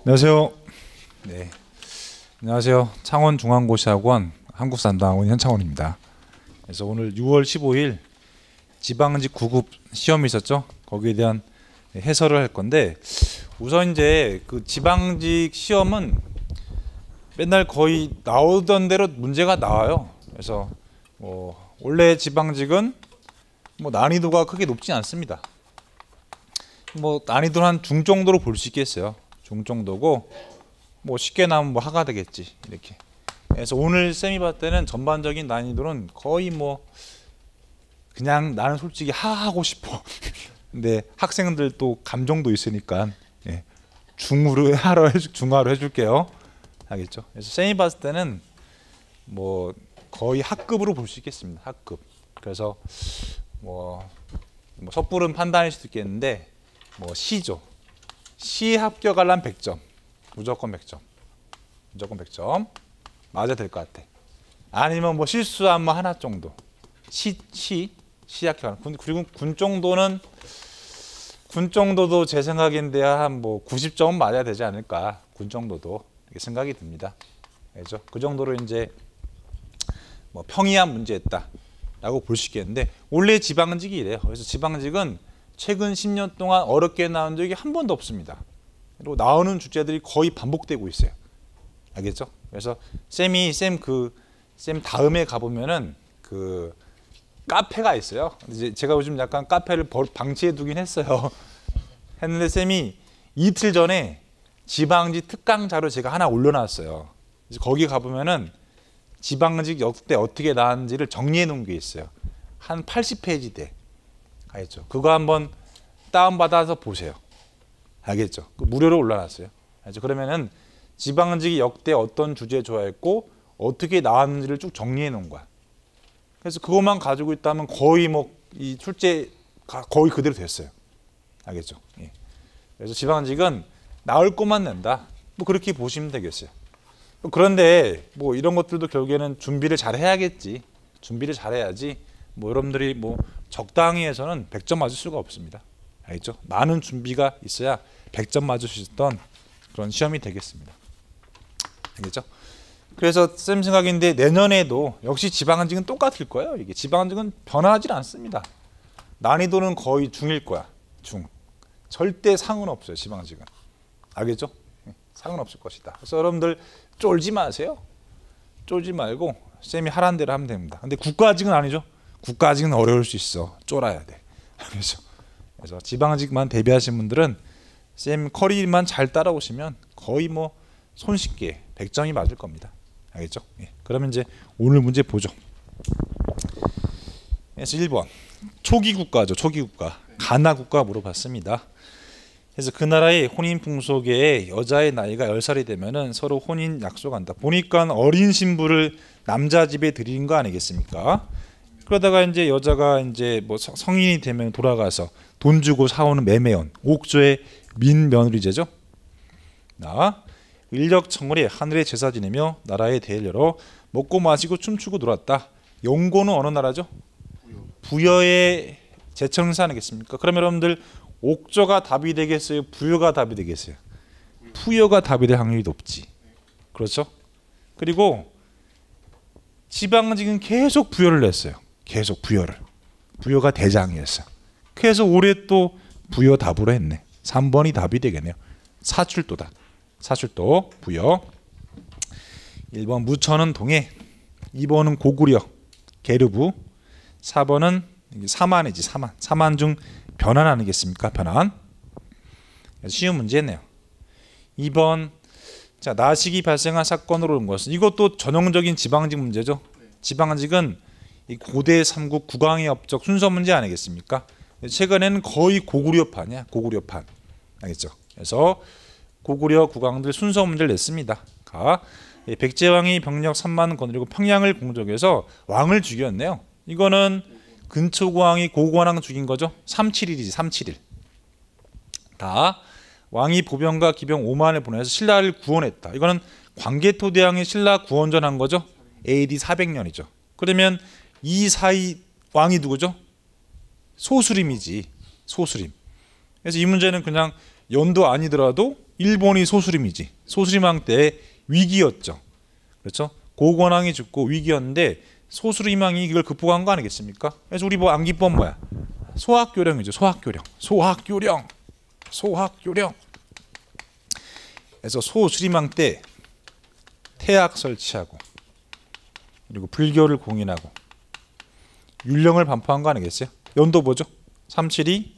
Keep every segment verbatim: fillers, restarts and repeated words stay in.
안녕하세요. 네, 안녕하세요. 창원중앙고시학원 한국사담학원 현창원입니다. 그래서 오늘 유월 십오일 지방직 구 급 시험이 있었죠. 거기에 대한 해설을 할 건데, 우선 이제 그 지방직 시험은 맨날 거의 나오던 대로 문제가 나와요. 그래서 뭐 원래 지방직은 뭐 난이도가 크게 높지 않습니다. 뭐 난이도는 한 중 정도로 볼 수 있겠어요. 중 정도고 뭐 쉽게 나오면 뭐 하가 되겠지 이렇게. 그래서 오늘 쌤이 봤을 때는 전반적인 난이도는 거의 뭐 그냥 나는 솔직히 하 하고 싶어. 근데 학생들 또 감정도 있으니까 예. 중으로 하로 해줄 중하로 해줄게요. 알겠죠? 그래서 쌤이 봤을 때는 뭐 거의 학급으로 볼 수 있겠습니다. 학급. 그래서 뭐, 뭐 섣부른 판단일 수도 있겠는데 뭐 시죠. 시 합격하려면 백 점. 무조건 백 점. 무조건 백 점. 맞아야 될 것 같아. 아니면 뭐 실수한 뭐 하나 정도. 시, 시, 시 합격하는. 군, 그리고 군 정도는 군 정도도 제 생각인데 한 뭐 구십 점은 맞아야 되지 않을까. 군 정도도 이렇게 생각이 듭니다. 알죠? 그 정도로 이제 뭐 평이한 문제였다라고 볼 수 있겠는데 원래 지방직이 이래요. 그래서 지방직은 최근 십 년 동안 어렵게 나온 적이 한 번도 없습니다. 그리고 나오는 주제들이 거의 반복되고 있어요. 알겠죠? 그래서 쌤이 쌤 그 쌤 다음에 가보면은 그 카페가 있어요. 이제 제가 요즘 약간 카페를 방치해 두긴 했어요. 했는데 쌤이 이틀 전에 지방직 특강 자료 제가 하나 올려놨어요. 그래서 거기 가보면은 지방직 역대 어떻게 나왔는지를 정리해 놓은 게 있어요. 한 팔십 페이지 돼. 알겠죠? 그거 한번 다운받아서 보세요. 알겠죠? 그 무료로 올라놨어요. 알겠죠? 그러면은 지방직이 역대 어떤 주제 좋아했고 어떻게 나왔는지를 쭉 정리해 놓은 거야. 그래서 그것만 가지고 있다면 거의 뭐 이 출제가 거의 그대로 됐어요. 알겠죠? 예. 그래서 지방직은 나올 것만 낸다. 뭐 그렇게 보시면 되겠어요. 그런데 뭐 이런 것들도 결국에는 준비를 잘 해야겠지. 준비를 잘 해야지. 뭐 여러분들이 뭐 적당히 해서는 백 점 맞을 수가 없습니다. 알겠죠? 많은 준비가 있어야 백 점 맞을 수 있던 그런 시험이 되겠습니다. 알겠죠? 그래서 쌤 생각인데 내년에도 역시 지방직은 똑같을 거예요. 이게 지방직은 변하지 않습니다. 난이도는 거의 중일 거야. 중. 절대 상은 없어요. 지방직은. 알겠죠? 상은 없을 것이다. 그래서 여러분들 쫄지 마세요. 쫄지 말고 쌤이 하라는 대로 하면 됩니다. 근데 국가직은 아니죠. 국가직은 어려울 수 있어. 쫄아야 돼. 그래서, 그래서 지방직만 대비하신 분들은 쌤 커리만 잘 따라오시면 거의 뭐 손쉽게 백 점이 맞을 겁니다. 알겠죠? 예. 그러면 이제 오늘 문제 보죠. 그래서 일 번 초기 국가죠. 초기 국가. 가나 국가 물어봤습니다. 그래서 그 나라의 혼인 풍속에 여자의 나이가 열 살이 되면은 서로 혼인 약속한다. 보니까 어린 신부를 남자 집에 들인 거 아니겠습니까? 그러다가 이제 여자가 이제 뭐 성인이 되면 돌아가서 돈 주고 사오는 매매원, 옥조의 민며느리제죠. 나 인력청을에 하늘에 제사 지내며 나라의 대를 열어 먹고 마시고 춤추고 놀았다. 영고는 어느 나라죠? 부여의 제청사 아니겠습니까? 그러면 여러분들 옥조가 답이 되겠어요? 부여가 답이 되겠어요? 부여가 답이 될 확률이 높지. 그렇죠? 그리고 지방직은 계속 부여를 냈어요. 계속 부여를. 부여가 대장이었어. 그래서 올해 또 부여 답으로 했네. 삼 번이 답이 되겠네요. 사출도다. 사출도 부여. 일 번 무천은 동해. 이 번은 고구려 게르부. 사 번은 사만이지. 사만. 사만 중 변환 아니겠습니까? 변환. 쉬운 문제네요. 이 번 자 나식이 발생한 사건으로 온 것은 이것도 전형적인 지방직 문제죠. 지방직은 이 고대 삼국 국왕의 업적 순서 문제 아니겠습니까? 최근에는 거의 고구려판이야. 고구려판. 알겠죠? 그래서 고구려 국왕들 순서 문제를 냈습니다. 가 백제왕이 병력 삼만 거느리고 평양을 공격해서 왕을 죽였네요. 이거는 근초고왕이 고고왕 죽인 거죠. 삼칠일이지. 삼칠일. 다 왕이 보병과 기병 오만을 보내서 신라를 구원했다. 이거는 광개토대왕이 신라 구원전한 거죠. 에이디 사백 년이죠. 그러면 이 사이 왕이 누구죠? 소수림이지. 소수림. 그래서 이 문제는 그냥 연도 아니더라도 일본이 소수림이지. 소수림왕 때 위기였죠. 그렇죠? 고건왕이 죽고 위기였는데 소수림왕이 이걸 극복한 거 아니겠습니까? 그래서 우리 뭐 암기법 뭐야? 소학교령이죠. 소학교령. 소학교령. 소학교령. 그래서 소수림왕 때 태학 설치하고 그리고 불교를 공인하고 율령을 반포한 거 아니겠어요? 연도 뭐죠? 삼십이,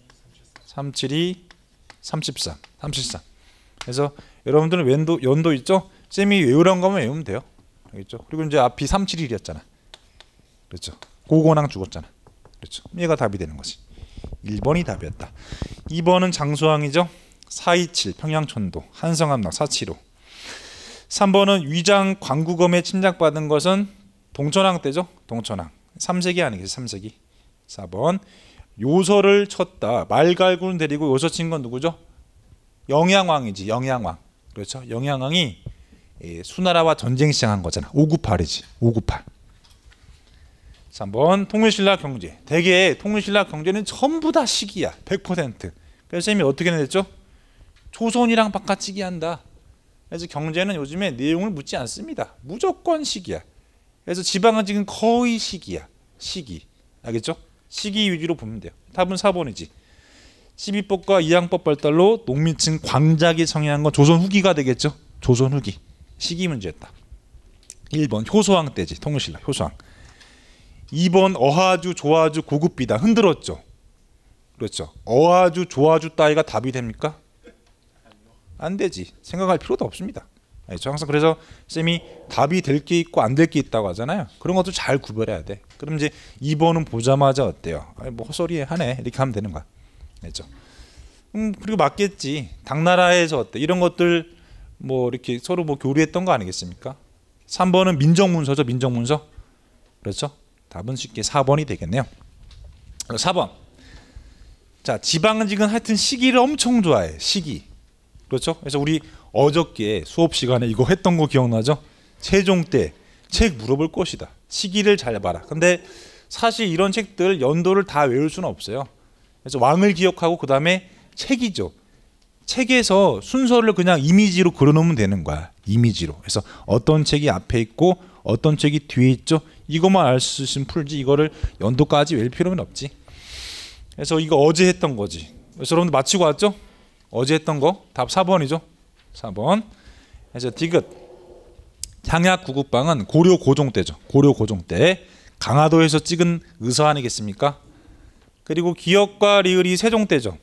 삼십이, 삼십삼, 삼십삼. 그래서 여러분들은 연도, 연도 있죠? 쌤이 외우란 거면 외우면 돼요. 알겠죠? 그리고 이제 앞이 삼십일이었잖아. 그렇죠? 고건왕 죽었잖아. 그렇죠? 얘가 답이 되는 거지. 일 번이 답이었다. 이 번은 장수왕이죠. 사이칠 평양천도 한성암락 사칠오. 삼 번은 위장 광구검에 침략받은 것은 동천왕 때죠. 동천왕. 삼 세기 아니겠어요. 삼 세기. 사 번 요서를 쳤다. 말갈군을 데리고 요서 친 건 누구죠? 영양왕이지. 영양왕. 그렇죠. 영양왕이 수나라와 전쟁 시작한 거잖아. 오구팔이지. 오구팔. 삼 번 통일신라 경제. 대개 통일신라 경제는 전부 다 시기야. 백 퍼센트. 그래서 쌤이 어떻게 냈죠? 조선이랑 바꿔치기 한다. 그래서 경제는 요즘에 내용을 묻지 않습니다. 무조건 시기야. 그래서 지방은지금 거의 시기야. 시기. 알겠죠? 시기 위주로 보면 돼요. 답은 사 번이지. 십이법과 이항법 발달로 농민층 광작이 성행한 건 조선 후기가 되겠죠? 조선 후기. 시기 문제였다. 일 번 효소왕 때지. 통일신라 효소왕. 이 번 어하주 조하주 고급비다. 흔들었죠. 그렇죠. 어하주 조하주 따위가 답이 됩니까? 안 되지. 생각할 필요도 없습니다. 알죠? 항상 그래서 쌤이 답이 될 게 있고 안 될 게 있다고 하잖아요. 그런 것도 잘 구별해야 돼. 그럼 이제 이 번은 보자마자 어때요? 아니, 뭐 헛소리 하네. 이렇게 하면 되는 거야. 알죠? 음, 그리고 맞겠지. 당나라에서 어때? 이런 것들 뭐 이렇게 서로 뭐 교류했던 거 아니겠습니까? 삼 번은 민정문서죠. 민정문서. 그렇죠? 답은 쉽게 사 번이 되겠네요. 사 번. 자, 지방은지금 하여튼 시기를 엄청 좋아해. 시기. 그렇죠? 그래서 우리 어저께 수업 시간에 이거 했던 거 기억나죠? 세종 때 책 물어볼 것이다. 시기를 잘 봐라. 근데 사실 이런 책들 연도를 다 외울 수는 없어요. 그래서 왕을 기억하고 그 다음에 책이죠. 책에서 순서를 그냥 이미지로 그려놓으면 되는 거야. 이미지로. 그래서 어떤 책이 앞에 있고 어떤 책이 뒤에 있죠. 이것만 알 수 있으면 풀지. 이거를 연도까지 외울 필요는 없지. 그래서 이거 어제 했던 거지. 그래서 여러분들 마치고 왔죠? 어제 했던 거 답 사 번이죠. 사 번. 그래서 디귿 향약 구국방은 고려 고종 때죠. 고려 고종 때 강화도에서 찍은 의서 아니겠습니까? 그리고 기역과 리을이 세종 때죠.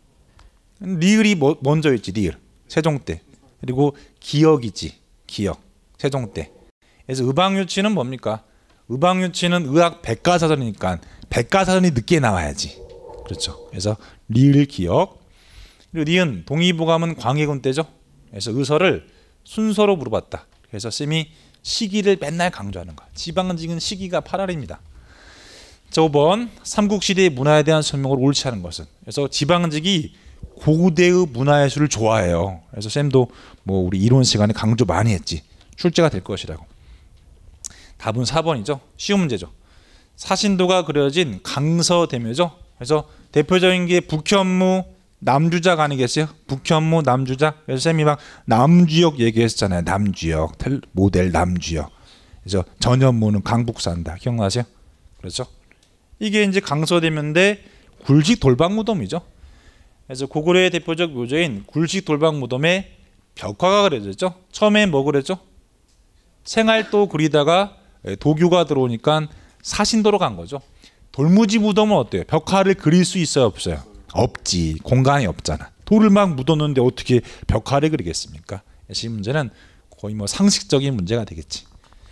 리을이 뭐, 먼저 있지. 리을 세종 때. 그리고 기역이지. 기역 세종 때. 그래서 의방유치는 뭡니까? 의방유치는 의학 백과사전이니까 백과사전이 늦게 나와야지. 그렇죠. 그래서 리을 기역. 그리고 니은 동의보감은 광해군 때죠. 그래서 의서를 순서로 물어봤다. 그래서 쌤이 시기를 맨날 강조하는 거야. 지방은지금 시기가 팔 월입니다. 자, 오 번 삼국시대의 문화에 대한 설명을 옳지 않은 것은. 그래서 지방은직이 고대의 문화예술을 좋아해요. 그래서 쌤도 뭐 우리 이론 시간에 강조 많이 했지. 출제가 될 것이라고. 답은 사 번이죠. 쉬운 문제죠. 사신도가 그려진 강서대묘죠. 그래서 대표적인 게 북현무 남주작 아니겠어요? 북현무 남주작. 그래서 쌤이 막 남주역 얘기했었잖아요. 남주역 모델 남주역. 그래서 전현무는 강북산다. 기억나세요? 그렇죠? 이게 이제 강서대묘인데 굴식 돌박무덤이죠. 그래서 고구려의 대표적 묘조인 굴식 돌박무덤에 벽화가 그려졌죠. 처음에 뭐 그랬죠? 생활도 그리다가 도교가 들어오니까 사신도로 간 거죠. 돌무지 무덤은 어때요? 벽화를 그릴 수 있어요, 없어요? 없지. 공간이 없잖아. 돌을 막 묻었는데 어떻게 벽화를 그리겠습니까? 그래서 이 문제는 거의 뭐 상식적인 문제가 되겠지.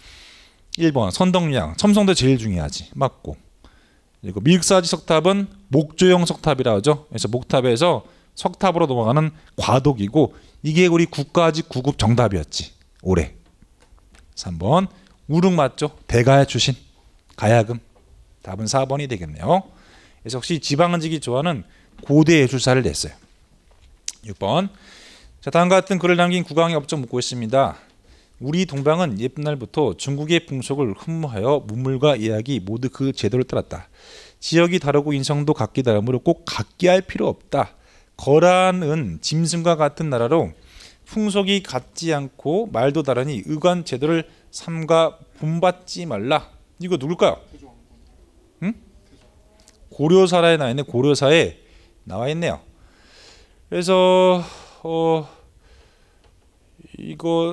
일 번 선덕량 첨성대 제일 중요하지. 맞고. 그리고 밀사지 석탑은 목조형 석탑이라 하죠. 그래서 목탑에서 석탑으로 넘어가는 과도기고 이게 우리 국가직 구급 정답이었지. 올해. 삼 번 우릉 맞죠? 대가야 출신. 가야금. 답은 사 번이 되겠네요. 그래서 혹시 지방은직이 좋아하는 고대 예술사를 냈어요. 육 번. 자, 다음과 같은 글을 남긴 국왕의 업적 묻고 있습니다. 우리 동방은 옛날부터 중국의 풍속을 흠모하여 문물과 이야기 모두 그 제도를 따랐다. 지역이 다르고 인성도 각기 다르므로 꼭 같게 할 필요 없다. 거란은 짐승과 같은 나라로 풍속이 같지 않고 말도 다르니 의관 제도를 삼가 본받지 말라. 이거 누굴까요? 응? 고려사라에 나와 있네. 고려사에 나와 있네요. 그래서 어 이거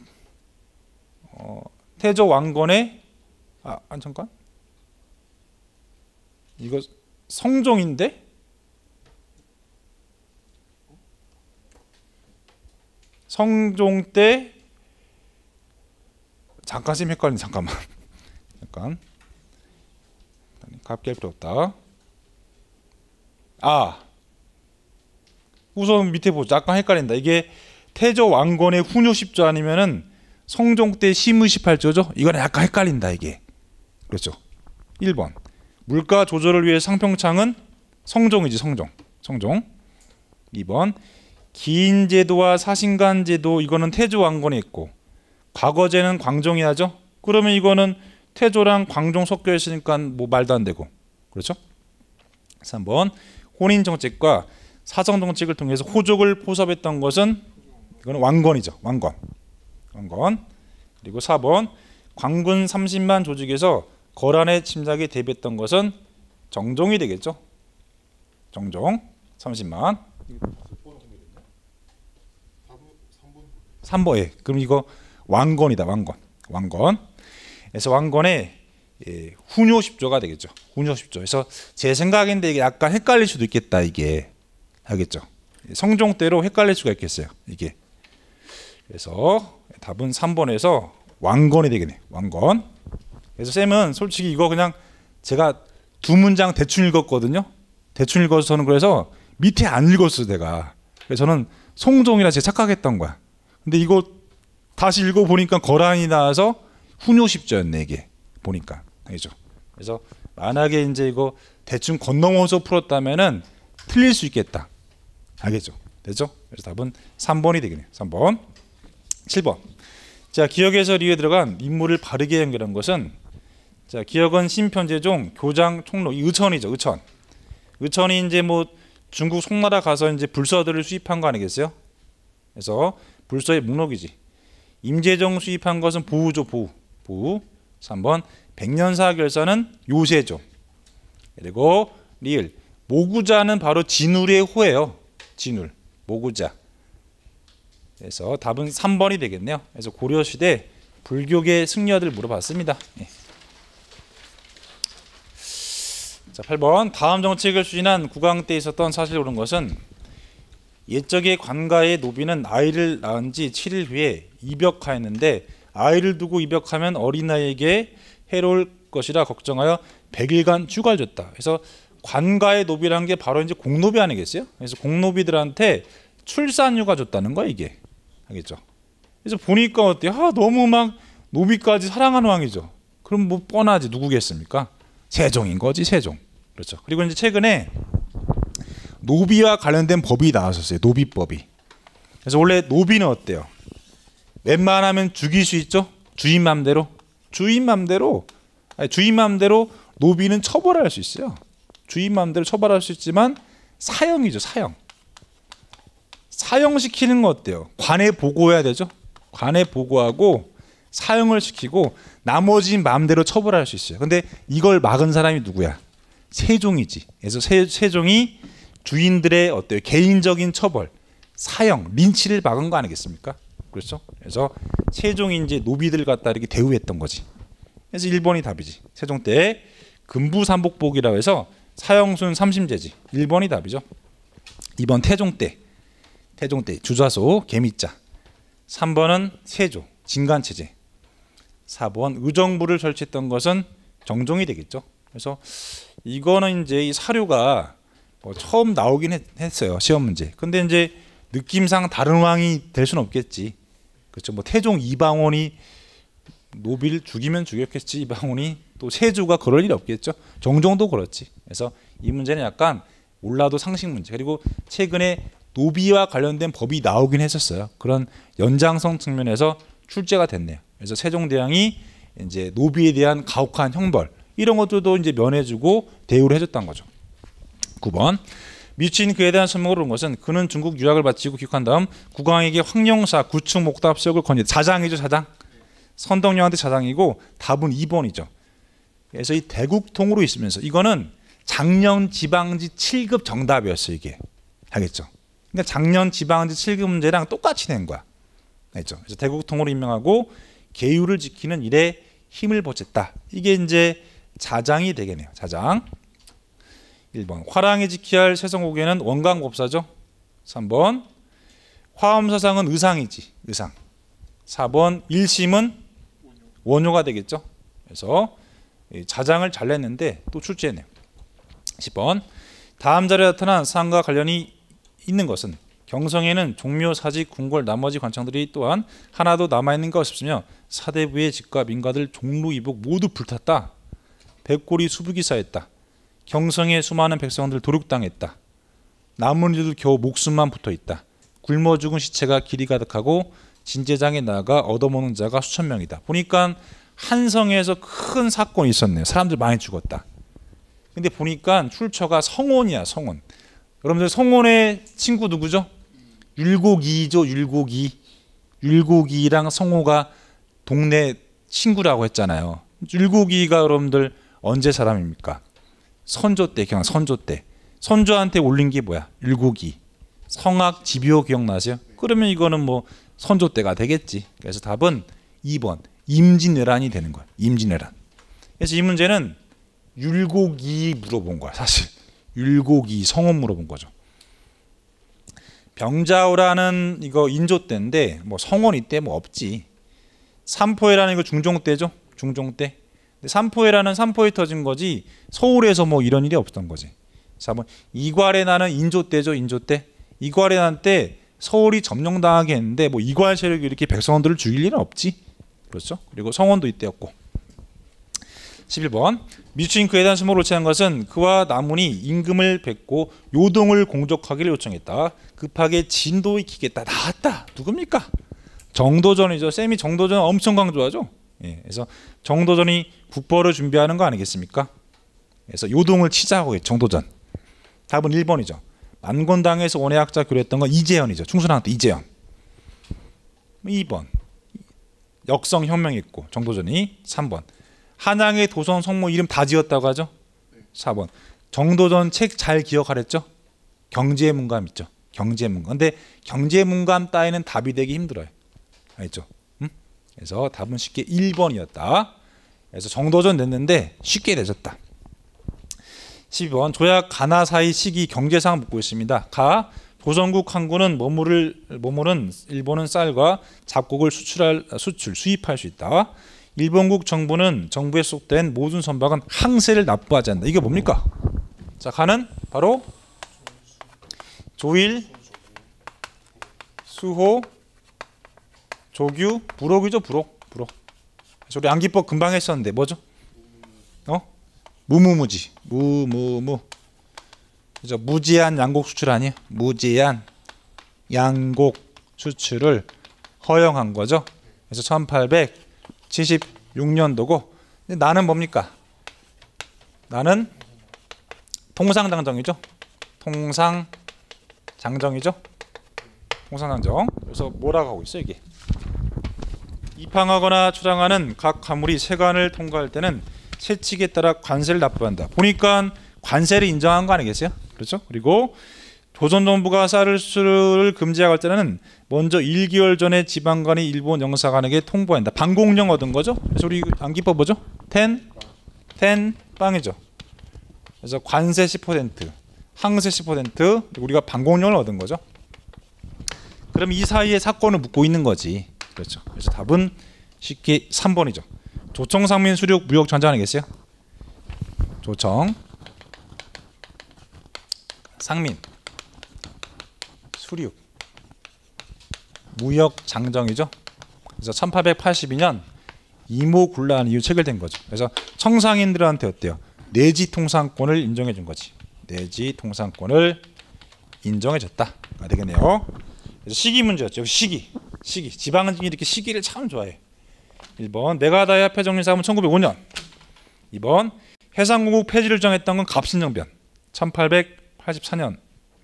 어 태조 왕건의 아, 아 잠깐 이거 성종인데 성종 때 잠깐 좀 헷갈린 잠깐만 잠깐 갑기 할 필요 없다. 아 우선 밑에 보자. 약간 헷갈린다. 이게 태조 왕건의 훈효십조 아니면은 성종 때 심의십팔조죠. 이건 약간 헷갈린다 이게. 그렇죠. 일 번 물가 조절을 위해 상평창은 성종이지 성종. 성종. 이 번 기인제도와 사신간제도 이거는 태조 왕건에 있고 과거제는 광종이 하죠. 그러면 이거는 태조랑 광종 섞여 있으니까 뭐 말도 안 되고. 그렇죠? 삼 번 혼인정책과 사성정책을 통해서 호족을 포섭했던 것은 이거는 왕건이죠. 왕건. 왕건. 그리고 사 번 광군 삼십만 조직에서 거란의 침략에 대비했던 것은 정종이 되겠죠. 정종 삼십만. 삼 번. 예. 그럼 이거 왕건이다. 왕건. 왕건. 그래서 왕건의 예, 훈효십조가 되겠죠. 훈효십조. 그래서 제 생각인데 이게 약간 헷갈릴 수도 있겠다. 이게 알겠죠. 성종 때로 헷갈릴 수가 있겠어요. 이게. 그래서 답은 삼 번에서 왕건이 되겠네. 왕건. 그래서 쌤은 솔직히 이거 그냥 제가 두 문장 대충 읽었거든요. 대충 읽어서는 그래서 밑에 안 읽었어 내가. 그래서 저는 성종이라 제가 착각했던 거야. 근데 이거 다시 읽어보니까 거란이 나와서 훈효십조였네 이게. 보니까. 알죠. 그래서 만약에 이제 이거 대충 건너면서 풀었다면은 틀릴 수 있겠다. 알겠죠? 됐죠? 그래서 답은 삼 번이 되겠네요. 삼 번. 칠 번. 자, 기억에서 리에 들어간 인물을 바르게 연결한 것은 자, 기억은 심편제종 교장 총로 의천이죠. 의천. 의천이 이제 뭐 중국 송나라 가서 이제 불서들을 수입한 거 아니겠어요? 그래서 불서의 목록이지. 임재정 수입한 것은 보우죠. 보우. 보우. 삼 번 백년사 결사는 요세죠. 그리고 리을 모구자는 바로 진울의 호예요. 진울. 모구자. 그래서 답은 삼 번이 되겠네요. 그래서 고려시대 불교계 승려들 물어봤습니다. 예. 자, 팔 번 다음 정책을 추진한 국왕 때 있었던 사실을 옳은 것은 옛적의 관가의 노비는 아이를 낳은 지 칠 일 후에 입역하였는데 아이를 두고 입역하면 어린아이에게 해로울 것이라 걱정하여 백 일간 휴가를 줬다. 그래서 관가의 노비라는 게 바로 이제 공노비 아니겠어요? 그래서 공노비들한테 출산휴가 줬다는 거야 이게. 알겠죠? 그래서 보니까 어때요? 아, 너무 막 노비까지 사랑하는 왕이죠. 그럼 뭐 뻔하지. 누구겠습니까? 세종인 거지. 세종. 그렇죠. 그리고 이제 최근에 노비와 관련된 법이 나왔었어요. 노비법이. 그래서 원래 노비는 어때요? 웬만하면 죽일 수 있죠. 주인 맘대로. 주인 맘대로. 아니, 주인 맘대로 노비는 처벌할 수 있어요. 주인 맘대로 처벌할 수 있지만 사형이죠. 사형. 사형시키는 거 어때요? 관에 보고해야 되죠. 관에 보고하고 사형을 시키고 나머지 마음대로 처벌할 수 있어요. 근데 이걸 막은 사람이 누구야? 세종이지. 그래서 세, 세종이 주인들의 어때요? 개인적인 처벌, 사형, 린치를 막은 거 아니겠습니까? 그렇죠? 그래서 세종이 이제 노비들 갖다 이렇게 대우했던 거지. 그래서 일 번이 답이지. 세종 때 금부삼복복이라고 해서 사형순 삼심제지. 일 번이 답이죠. 이 번 태종 때. 태종 때 주좌소 개미자. 삼 번은 세조 진간체제. 사 번 의정부를 설치했던 것은 정종이 되겠죠. 그래서 이거는 이제 이 사료가 뭐 처음 나오긴 했, 했어요. 시험 문제. 근데 이제 느낌상 다른 왕이 될 수는 없겠지. 그렇죠. 뭐 태종 이방원이 노비를 죽이면 죽였겠지. 이방원이 또 세조가 그럴 일 없겠죠. 정종도 그렇지. 그래서 이 문제는 약간 몰라도 상식 문제. 그리고 최근에 노비와 관련된 법이 나오긴 했었어요. 그런 연장성 측면에서 출제가 됐네요. 그래서 세종대왕이 이제 노비에 대한 가혹한 형벌 이런 것들도 이제 면해주고 대우를 해줬던 거죠. 구 번 미친 그에 대한 설명으로 온 것은 그는 중국 유학을 마치고 귀국한 다음 국왕에게 황룡사 구축 목답석을 건의했다. 자장이죠, 자장. 선덕여왕한테 자장이고 답은 이 번이죠. 그래서 이 대국통으로 있으면서 이거는 작년 지방지 칠 급 정답이었어요. 이게 알겠죠? 그러니까 작년 지방지 칠 급 문제랑 똑같이 낸 거야. 알겠죠? 그래서 대국통으로 임명하고 계율을 지키는 일에 힘을 보탰다. 이게 이제 자장이 되겠네요. 자장. 일 번 화랑이 지켜야 할 세성국에는 원광법사죠. 삼 번 화엄사상은 의상이지. 의상. 사 번 일심은 원효가 되겠죠. 그래서 자장을 잘 냈는데 또 출제했네요. 십 번 다음 자리에 나타난 사항과 관련이 있는 것은 경성에는 종묘, 사직, 궁궐, 나머지 관청들이 또한 하나도 남아있는가 싶으며 사대부의 집과 민가들 종로 이복 모두 불탔다. 백골이 수북이 쌓였다. 경성의 수많은 백성들 도륙당했다. 남은 이들 겨우 목숨만 붙어있다. 굶어 죽은 시체가 길이 가득하고 진제장에 나가 얻어먹는 자가 수천 명이다. 보니까 한성에서 큰 사건이 있었네요. 사람들 많이 죽었다. 근데 보니까 출처가 성원이야. 성원. 여러분들 성원의 친구 누구죠? 율곡이죠. 율곡이. 율곡이랑 성호가 동네 친구라고 했잖아요. 율곡이가 여러분들 언제 사람입니까? 선조 때, 그냥 선조 때. 선조한테 올린 게 뭐야? 율곡이. 성악 집요 기억나세요? 그러면 이거는 뭐 선조 때가 되겠지. 그래서 답은 이 번 임진왜란이 되는 거야. 임진왜란. 그래서 이 문제는 율곡이 물어본 거야. 사실 율곡이 성원 물어본 거죠. 병자호라는 이거 인조 때인데 뭐 성원 이때 뭐 없지. 삼포해라는 이거 중종 때죠. 중종 때. 근데 삼포해라는 삼포에 터진 거지 서울에서 뭐 이런 일이 없었던 거지. 자, 뭐 이괄의 나는 인조 때죠. 인조 때. 이괄의 난 때 서울이 점령당하게 했는데 뭐 이괄 세력이 이렇게 백성원들을 죽일 일은 없지. 그렇죠? 그리고 성원도 이때였고. 십일 번 미추인 그에 대한 수모를 취한 것은 그와 남문이 임금을 뵙고 요동을 공적하기를 요청했다. 급하게 진도 익히겠다. 나왔다. 누굽니까? 정도전이죠. 쌤이 정도전 엄청 강조하죠. 예, 그래서 정도전이 국보를 준비하는 거 아니겠습니까? 그래서 요동을 치자고 해. 정도전. 답은 일 번이죠. 만권당에서 원해학자 교류했던 건 이재현이죠. 충순왕 때 이재현. 이 번 역성혁명이 있고 정도전이. 삼 번 한양의 도성 성모 이름 다 지었다고 하죠. 사 번 정도전 책 잘 기억하랬죠. 경제문감 있죠. 경제문감. 근데 경제문감 따위는 답이 되기 힘들어요. 알겠죠? 음? 그래서 답은 쉽게 일 번이었다. 그래서 정도전 냈는데 쉽게 내줬다. 십이 번 조약 가나 사이 시기 경제상 묻고 있습니다. 가 조선국 항구는 머무를 머무른 일본은 쌀과 잡곡을 수출할 수출 수입할 수 있다. 일본국 정부는 정부에 속된 모든 선박은 항세를 납부하지 않는다. 이게 뭡니까? 자, 가는 바로 조일, 수호, 조규, 부록이죠. 부록, 부록. 그래서 우리 안기법 금방 했었는데 뭐죠? 어? 무무무지, 무무무. 그죠? 무제한 양곡 수출 아니에요? 무제한 양곡 수출을 허용한 거죠. 그래서 천팔백칠십육 년도고 나는 뭡니까? 나는 통상장정이죠. 통상장정이죠. 통상장정. 그래서 뭐라고 하고 있어요 이게? 입항하거나 출항하는 각 화물이 세관을 통과할 때는 세칙에 따라 관세를 납부한다. 보니까 관세를 인정한 거 아니겠어요? 그렇죠? 그리고 조선 정부가 쌀을 수출을 금지하고 할 때는 먼저 일 개월 전에 지방관이 일본 영사관에게 통보한다. 방공령 얻은 거죠. 그래서 우리 안기법 뭐죠? 텐, 텐 빵이죠. 그래서 관세 십 퍼센트, 항세 십 퍼센트, 우리가 방공령을 얻은 거죠. 그럼 이 사이에 사건을 묻고 있는 거지. 그렇죠. 그래서 답은 쉽게 삼 번이죠. 조청 상민 수륙 무역 전쟁 아니겠어요? 조청 상민 수륙 무역 장정이죠. 그래서 천팔백팔십이 년 이모군란 이후 체결된 거죠. 그래서 청상인들한테 어때요? 내지 통상권을 인정해 준 거지. 내지 통상권을 인정해 줬다가 되겠네요. 그래서 시기 문제였죠. 시기. 시기. 지방은 이렇게 시기를 참 좋아해. 일 번 메가다이 화폐 정리사업은 천구백오 년. 이 번 해상공국 폐지를 정했던 건 갑신정변 천팔백팔십사 년.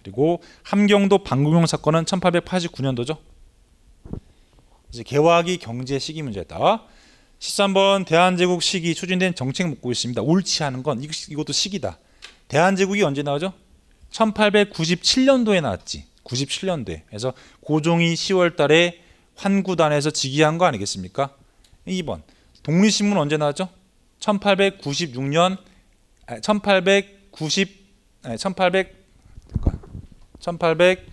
그리고 함경도 방공용 사건은 천팔백팔십구 년도죠. 이제 개화기 경제 시기 문제다. 십삼 번 대한제국 시기 추진된 정책 묻고 있습니다. 옳지 않은 건 이, 이것도 시기다. 대한제국이 언제 나오죠? 천팔백구십칠 년도에 나왔지. 구십칠 년도에. 그래서 고종이 시월 달에 환구단에서 즉위한 거 아니겠습니까? 이 번 독립신문 언제 나왔죠? 천팔백구십육 년 아니, 천팔백구십 아니, 천팔백 천팔백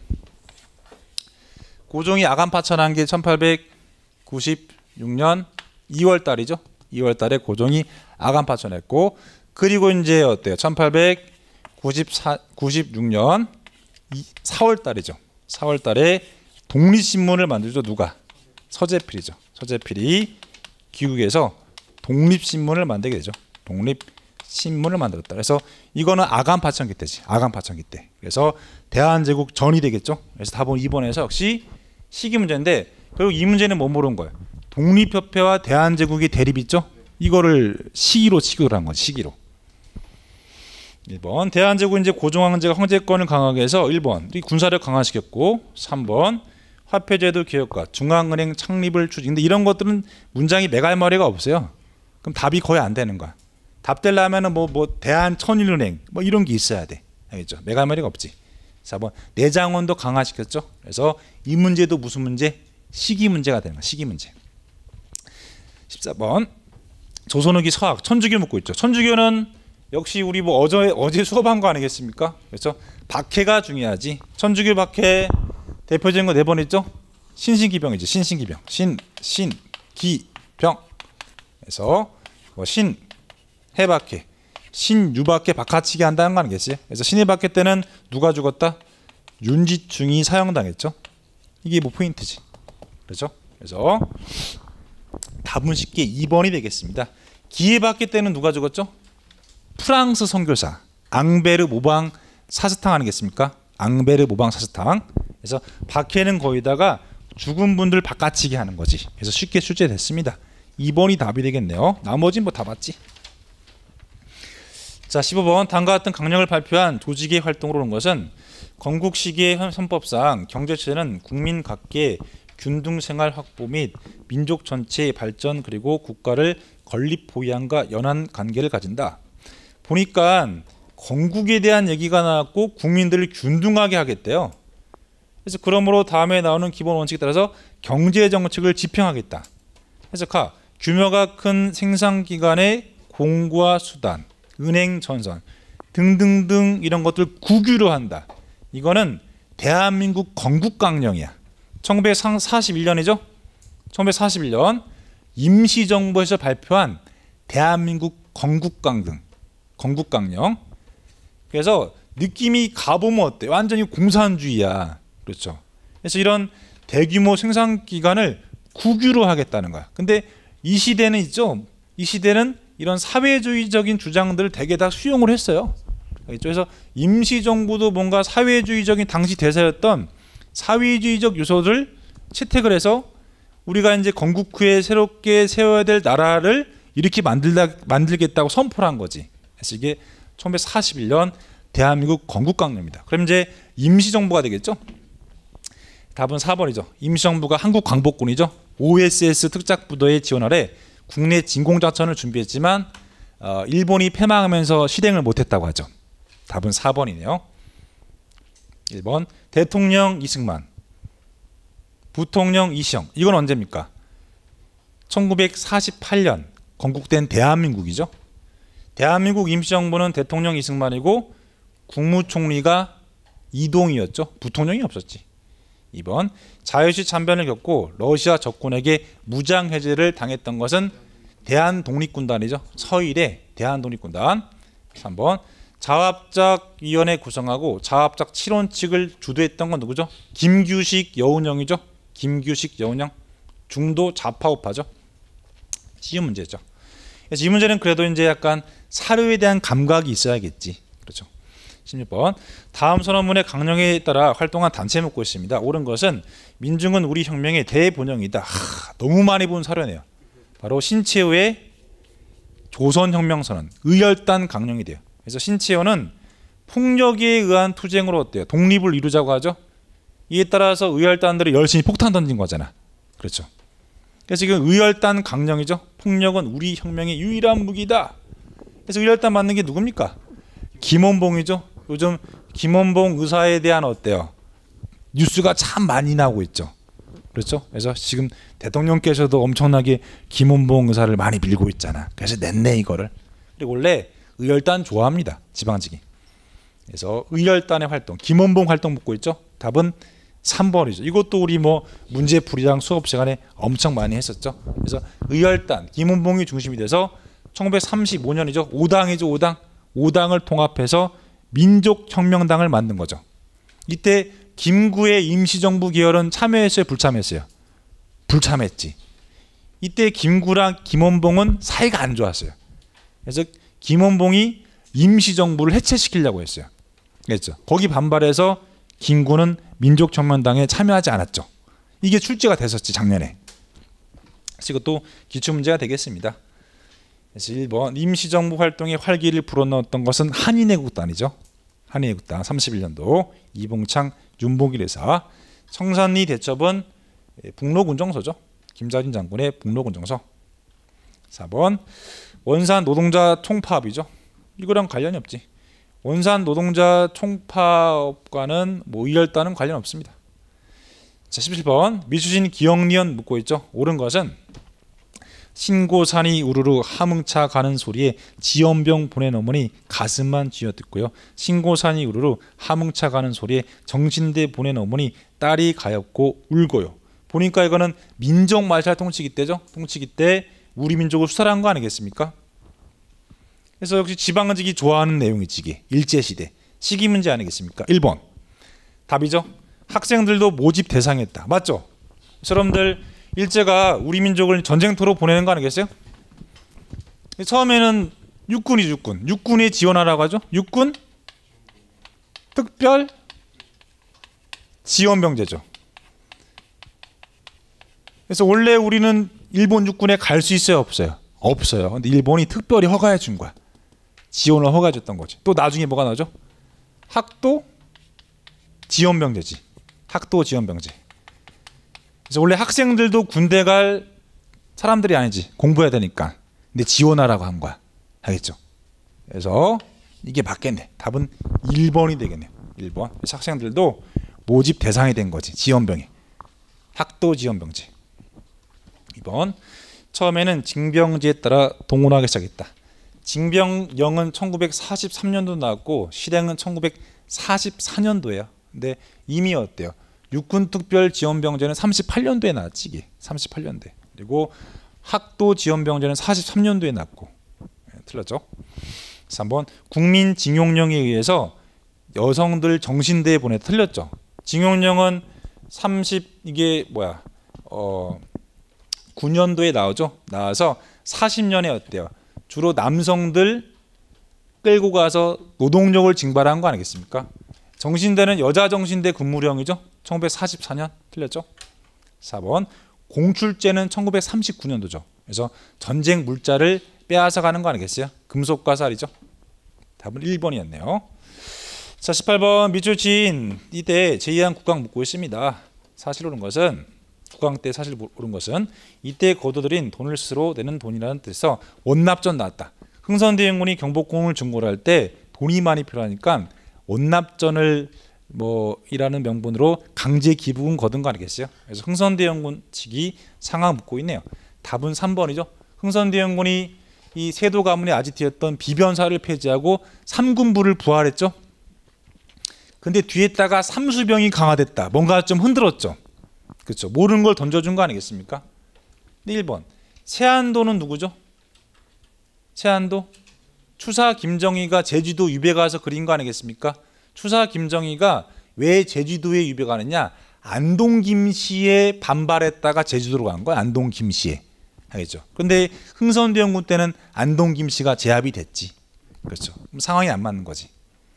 고종이 아간 파천한 게 천팔백구십육 년 이월 달이죠. 이월 달에 고종이 아간 파천했고, 그리고 이제 어때요? 천팔백구십육 년 사월 달이죠. 사월 달에 독립신문을 만들죠. 누가? 서재필이죠. 서재필이 귀국해서 독립신문을 만들게 되죠. 독립신문을 만들었다. 그래서 이거는 아간 파천기 때지. 아간 파천기 때. 그래서 대한제국 전이 되겠죠. 그래서 답은 이 번에서 역시 시기 문제인데, 결국 이 문제는 뭐 물은 거예요? 독립협회와 대한제국이 대립 있죠. 이거를 시기로 치고를 한 거지. 시기로. 일 번 대한제국 이제 고종황제가 황제권을 강하게 해서 일 번 군사력 강화시켰고, 삼 번 화폐제도 개혁과 중앙은행 창립을 추진. 근데 이런 것들은 문장이 매갈머리가 없어요. 그럼 답이 거의 안 되는 거야. 답 되려면은 뭐, 뭐 대한천일은행 뭐 이런 게 있어야 돼. 알겠죠? 매갈머리가 없지. 사 번 내장원도 강화시켰죠. 그래서 이 문제도 무슨 문제? 시기 문제가 되는 거야. 시기 문제. 십사 번 조선후기 서학 천주교 묻고 있죠. 천주교는 역시 우리 뭐 어제 어제 수업한 거 아니겠습니까? 그렇죠? 박해가 중요하지. 천주교 박해 대표적인 거 네 번 있죠. 신신기병이지. 신신기병. 신 신기병. 그래서 뭐 신 해박해, 신유박해, 박하치기 한다는 거 아니겠지? 그래서 신해박해 때는 누가 죽었다? 윤지충이 사형당했죠. 이게 뭐 포인트지. 그렇죠? 그래서 답은 쉽게 이 번이 되겠습니다. 기해박해 때는 누가 죽었죠? 프랑스 선교사 앙베르 모방 사스탕 아니겠습니까? 앙베르 모방 사스탕. 그래서 박해는 거기다가 죽은 분들 바깥치기 하는 거지. 그래서 쉽게 출제됐습니다. 이 번이 답이 되겠네요. 나머지는 뭐 다 맞지. 자, 십오 번 다음과 같은 강령을 발표한 조직의 활동으로 온 것은 건국 시기의 헌법상 경제체는 국민 각계 균등생활 확보 및 민족 전체의 발전 그리고 국가를 건립 보위함과 연한 관계를 가진다. 보니까 건국에 대한 얘기가 나왔고 국민들을 균등하게 하겠대요. 그래서 그러므로 다음에 나오는 기본 원칙에 따라서 경제 정책을 지평하겠다. 그래서 가 규모가 큰 생산기관의 공구와 수단, 은행 전선 등등등 이런 것들 국유로 한다. 이거는 대한민국 건국강령이야. 천구백사십일 년이죠. 천구백사십일 년 임시정부에서 발표한 대한민국 건국강령. 건국강령. 그래서 느낌이 가보면 어때? 완전히 공산주의야. 그렇죠. 그래서 이런 대규모 생산기관을 국유로 하겠다는 거야. 근데 이 시대는 있죠. 이 시대는 이런 사회주의적인 주장들을 대개 다 수용을 했어요. 그래서 임시정부도 뭔가 사회주의적인 당시 대세였던 사회주의적 요소를 채택을 해서 우리가 이제 건국 후에 새롭게 세워야 될 나라를 이렇게 만들다, 만들겠다고 선포를 한 거지. 그래서 이게 천구백사십일 년 대한민국 건국강령입니다. 그럼 이제 임시정부가 되겠죠. 답은 사 번이죠. 임시정부가 한국광복군이죠. 오에스에스 특작부대의 지원 아래 국내 진공작전을 준비했지만 어, 일본이 패망하면서 실행을 못했다고 하죠. 답은 사 번이네요. 일 번 대통령 이승만, 부통령 이시영. 이건 언제입니까? 천구백사십팔 년 건국된 대한민국이죠. 대한민국 임시정부는 대통령 이승만이고 국무총리가 이동이었죠. 부통령이 없었지. 이 번 자유시 참변을 겪고 러시아 적군에게 무장해제를 당했던 것은 대한독립군단이죠. 서일의 대한독립군단. 삼 번 자합작위원회 구성하고 자합작 칠원칙을 주도했던 건 누구죠? 김규식 여운형이죠. 김규식 여운형. 중도 좌파우파죠. 쉬운 문제죠. 그래서 이 문제는 그래도 이제 약간 사료에 대한 감각이 있어야겠지. 그렇죠. 십육 번 다음 선언문의 강령에 따라 활동한 단체 묻고 있습니다. 옳은 것은 민중은 우리 혁명의 대본영이다. 하, 너무 많이 본 사료네요. 바로 신채호의 조선혁명선언 의열단 강령이 돼요. 그래서 신채호는 폭력에 의한 투쟁으로 어때요? 독립을 이루자고 하죠. 이에 따라서 의열단들이 열심히 폭탄 던진 거잖아. 그렇죠. 그래서 지금 의열단 강령이죠. 폭력은 우리 혁명의 유일한 무기다. 그래서 의열단 맞는 게 누굽니까? 김원봉이죠. 요즘 김원봉 의사에 대한 어때요? 뉴스가 참 많이 나오고 있죠. 그렇죠. 그래서 지금 대통령께서도 엄청나게 김원봉 의사를 많이 빌고 있잖아. 그래서 냈네 이거를. 그리고 원래 의열단 좋아합니다. 지방직이. 그래서 의열단의 활동, 김원봉 활동 묻고 있죠. 답은 삼 번이죠. 이것도 우리 뭐 문제풀이랑 수업 시간에 엄청 많이 했었죠. 그래서 의열단, 김원봉이 중심이 돼서 천구백삼십오 년이죠. 오 당이죠. 오 당. 오 당을 통합해서 민족혁명당을 만든 거죠. 이때 김구의 임시정부 계열은 참여했어요? 불참했어요? 불참했지. 이때 김구랑 김원봉은 사이가 안 좋았어요. 그래서 김원봉이 임시정부를 해체시키려고 했어요. 그랬죠. 거기 반발해서 김구는 민족혁명당에 참여하지 않았죠. 이게 출제가 됐었지 작년에. 그래서 이것도 기출문제가 되겠습니다. 그래서 일 번 임시정부 활동에 활기를 불어넣었던 것은 한인애국단이죠. 한인애국단 삼십일 년도 이봉창 윤봉길 의사. 청산리 대첩은 북로군정서죠. 김자진 장군의 북로군정서. 사 번 원산 노동자 총파업이죠. 이거랑 관련이 없지. 원산 노동자 총파업과는 뭐 의열단은 관련 없습니다. 자, 십칠 번 미추신 기억리언 묻고 있죠. 옳은 것은 신고산이 우르르 함흥차 가는 소리에 지연병 보낸 어머니 가슴만 쥐어뜯고요. 신고산이 우르르 함흥차 가는 소리에 정신대 보낸 어머니 딸이 가엾고 울고요. 보니까 이거는 민족 말살 통치기 때죠. 통치기 때 우리 민족을 수탈한 거 아니겠습니까? 그래서 역시 지방직이 좋아하는 내용이지. 이게 일제시대 시기 문제 아니겠습니까? 일 번 답이죠. 학생들도 모집 대상이었다. 맞죠? 여러분들 일제가 우리 민족을 전쟁터로 보내는 거 아니겠어요? 처음에는 육군이죠. 육군. 육군에 지원하라고 하죠. 육군 특별 지원병제죠. 그래서 원래 우리는 일본 육군에 갈 수 있어요? 없어요? 없어요. 근데 일본이 특별히 허가해 준 거야. 지원을 허가해 줬던 거지. 또 나중에 뭐가 나오죠? 학도 지원병제지. 학도 지원병제. 그래서 원래 학생들도 군대 갈 사람들이 아니지. 공부해야 되니까. 근데 지원하라고 한 거야. 알겠죠? 그래서 이게 맞겠네. 답은 일 번이 되겠네요. 일 번. 그래서 학생들도 모집 대상이 된 거지. 지원병이. 학도 지원병제. 이 번. 처음에는 징병제에 따라 동원하기 시작했다. 징병령은 천구백사십삼 년도 나왔고 실행은 천구백사십사 년도예요. 근데 이미 어때요? 육군특별지원병제는 삼십팔 년도에 나왔지. 이게 삼십팔 년도에. 그리고 학도지원병제는 사십삼 년도에 나왔고. 네, 틀렸죠? 삼 번 국민징용령에 의해서 여성들 정신대에 보내. 틀렸죠? 징용령은 삼십 이게 뭐야? 어 구 년도에 나오죠. 나와서 사십 년에 어때요? 주로 남성들 끌고 가서 노동력을 징발한 거 아니겠습니까? 정신대는 여자 정신대 근무령이죠. 천구백사십사 년. 틀렸죠? 사 번 공출제는 천구백삼십구 년도죠. 그래서 전쟁 물자를 빼앗아 가는 거 아니겠어요? 금속과 쌀이죠. 답은 일 번이었네요. 자, 십팔 번 미추신 이때 제이항 국강 묻고 있습니다. 사실 옳은 것은 국강 때 사실 옳은 것은 이때 거둬들인 돈을 스스로 내는 돈이라는 뜻에서 원납전 나왔다. 흥선대원군이 경복궁을 증거할 때 돈이 많이 필요하니까 원납전을 뭐 이라는 명분으로 강제 기부금 거둔 거 아니겠어요? 그래서 흥선대원군 측이 상황 묻고 있네요. 답은 삼 번이죠. 흥선대원군이 이 세도 가문의 아지트였던 비변사를 폐지하고 삼군부를 부활했죠. 근데 뒤에다가 삼수병이 강화됐다. 뭔가 좀 흔들었죠. 그렇죠. 모르는 걸 던져준 거 아니겠습니까? 일 번 세안도는 누구죠? 세안도 추사 김정희가 제주도 유배 가서 그린 거 아니겠습니까? 추사 김정희가 왜 제주도에 유배 가느냐? 안동 김씨에 반발했다가 제주도로 간 거야. 안동 김씨에. 알겠죠? 그런데 흥선대원군 때는 안동 김씨가 제압이 됐지. 그렇죠. 상황이 안 맞는 거지.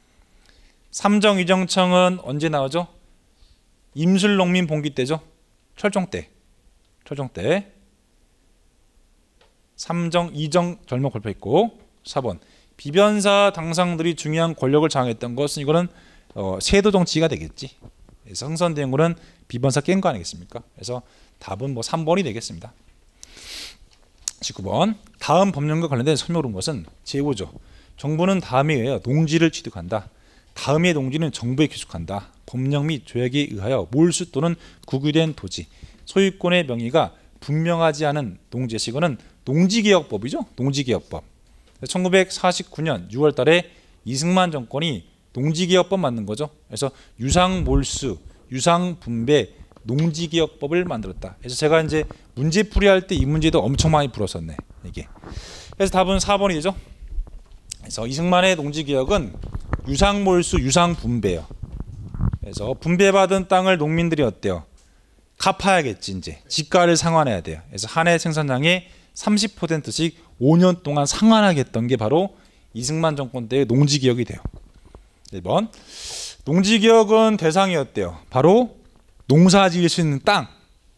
삼정의정청은 언제 나오죠? 임술농민 봉기 때죠. 철종 때. 철종 때. 삼정 이정 절목 걸려 있고. 사 번 비변사 당상들이 중요한 권력을 장악했던 것은 이거는 어, 세도 정치가 되겠지. 그래서 흥선된 거는 비변사 깬 거 아니겠습니까? 그래서 답은 뭐 삼 번이 되겠습니다. 십구 번 다음 법령과 관련된 설명을 온 것은 제오죠. 정부는 다음에 의하여 농지를 취득한다. 다음의 농지는 정부에 귀속한다. 법령 및 조약에 의하여 몰수 또는 국유된 토지, 소유권의 명의가 분명하지 않은 농지의 시거는 농지개혁법이죠. 농지개혁법. 천구백사십구 년 유월 달에 이승만 정권이 농지개혁법 만든 거죠. 그래서 유상몰수, 유상분배, 농지개혁법을 만들었다. 그래서 제가 이제 문제풀이할 때 이 문제도 엄청 많이 풀었었네. 이게. 그래서 답은 사 번이죠. 그래서 이승만의 농지개혁은 유상몰수, 유상분배예요. 그래서 분배받은 땅을 농민들이 어때요? 갚아야겠지. 이제 지가를 상환해야 돼요. 그래서 한 해 생산량의 삼십 퍼센트씩 오 년 동안 상환하겠던 게 바로 이승만 정권 때의 농지개혁이 돼요. 일 번 농지개혁은 대상이 어때요? 바로 농사 지을 수 있는 땅,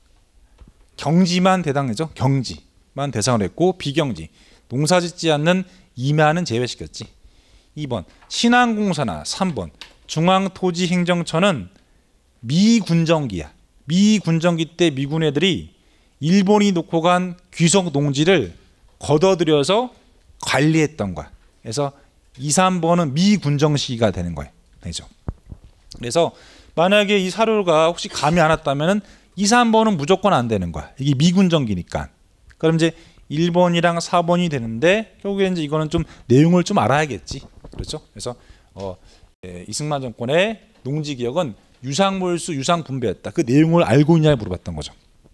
경지만 대상이죠. 경지만 대상으로 했고 비경지, 농사 짓지 않는 임야는 제외시켰지. 이 번 신안공사나 삼 번 중앙토지행정처는 미군정기야. 미군정기 때 미군 애들이 일본이 놓고 간 귀속 농지를 걷어들여서 관리했던 거야. 그래서 이, 삼 번은 미군정 시기가 되는 거예요. 그죠? 그래서 만약에 이 사료가 혹시 감이 안 왔다면 이, 삼 번은 무조건 안 되는 거야. 이게 미군정기니까. 그럼 이제 일 번이랑 사 번이 되는데 결국에 이제 이거는 좀 내용을 좀 알아야겠지. 그렇죠? 그래서 어, 예, 이승만 정권의 농지개혁은 유상몰수, 유상분배였다. 그 내용을 알고 있냐에 물어봤던 거죠.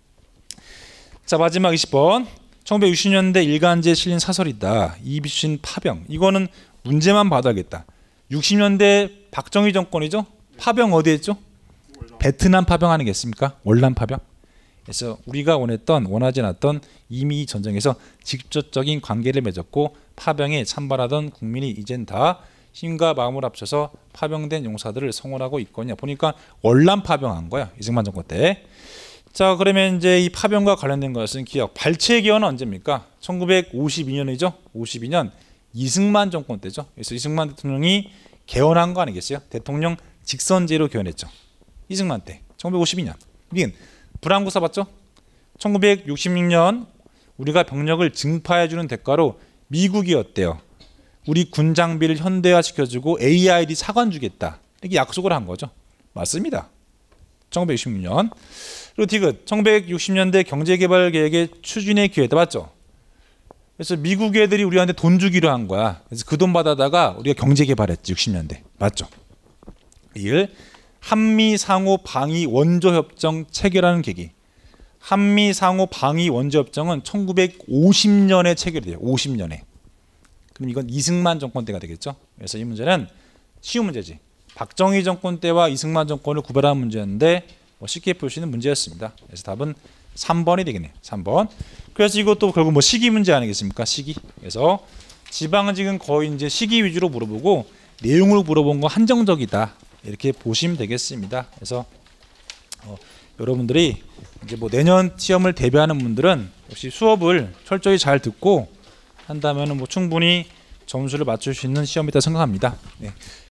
자, 마지막 이십 번. 천구백육십 년대 일간지에 실린 사설이다. 이비신 파병. 이거는 문제만 봐도 알겠다. 육십 년대 박정희 정권이죠. 파병 어디 했죠? 베트남 파병 아니겠습니까? 월남 파병. 그래서 우리가 원했던 원하지 않았던 이미 이 전쟁에서 직접적인 관계를 맺었고 파병에 참발하던 국민이 이젠 다 힘과 마음을 합쳐서 파병된 용사들을 성원하고 있거냐. 보니까 월남 파병한 거야. 이승만 정권 때. 자, 그러면 이제 이 파병과 관련된 것은 기억. 발췌 기원은 언제입니까? 천구백오십이 년이죠. 오십이 년 이승만 정권 때죠. 그래서 이승만 대통령이 개헌한 거 아니겠어요? 대통령 직선제로 개헌했죠. 이승만 때. 천구백오십이 년. 이게 불안국사 봤죠? 천구백육십육 년 우리가 병력을 증파해주는 대가로 미국이 어때요? 우리 군 장비를 현대화시켜주고 에이아이디 사관 주겠다. 이렇게 약속을 한 거죠. 맞습니다. 천구백육십육 년. 그리고 디귿 천구백육십 년대 경제개발계획의 추진의 기회다. 맞죠? 그래서 미국 애들이 우리한테 돈 주기로 한 거야. 그래서 그 돈 받아다가 우리가 경제개발했지. 육십 년대. 맞죠? 일. 한미 상호 방위 원조 협정 체결하는 계기. 한미 상호 방위 원조 협정은 천구백오십 년에 체결이 돼요. 오십 년에. 그럼 이건 이승만 정권 때가 되겠죠. 그래서 이 문제는 쉬운 문제지. 박정희 정권 때와 이승만 정권을 구별하는 문제였는데 뭐 쉽게 풀 수 있는 문제였습니다. 그래서 답은 삼 번이 되겠네요. 삼 번. 그래서 이것도 결국 뭐 시기 문제 아니겠습니까? 시기. 그래서 지방직은 거의 이제 시기 위주로 물어보고 내용을 물어본 거 한정적이다. 이렇게 보시면 되겠습니다. 그래서 어, 여러분들이 이제 뭐 내년 시험을 대비하는 분들은 역시 수업을 철저히 잘 듣고 한다면은 뭐 충분히 점수를 맞출 수 있는 시험이다 생각합니다. 네.